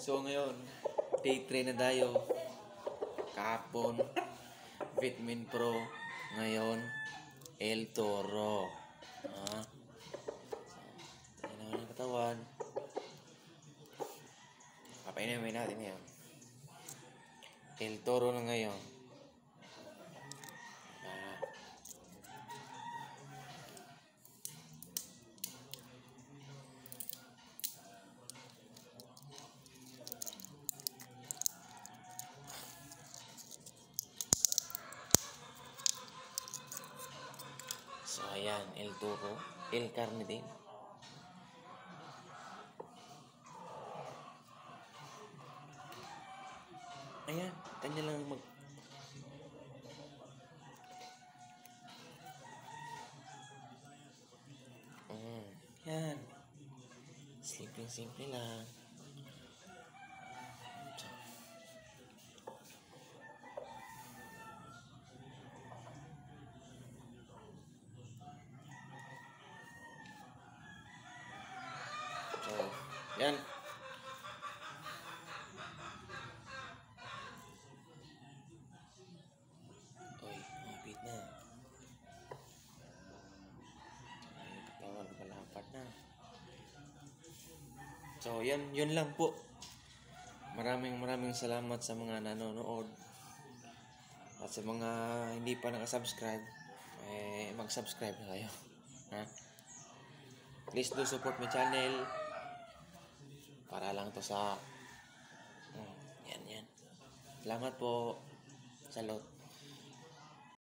So ngayon, day 3 na tayo. Kahapon, Vitamin Pro. Ngayon, El Toro. Tignan naman ang katawan. Papainamin natin yan. El Toro na ngayon. So, ayan, El Toro. El Carne din. Ayan, kanya lang yan. Simple lang. So, yan. Oy, mabit na. Ay, katawan palapat na. So, yun lang po. Maraming salamat sa mga nanonood. At sa mga hindi pa nakasubscribe, mag-subscribe na kayo. Ha? Please do support my channel. Para lang to sa yan. Salamat po. Salud.